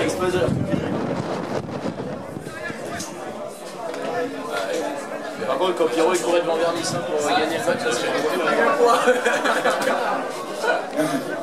Exposure. Par contre, quand Pierrot il courait devant Vernis pour gagner le match, ça c'est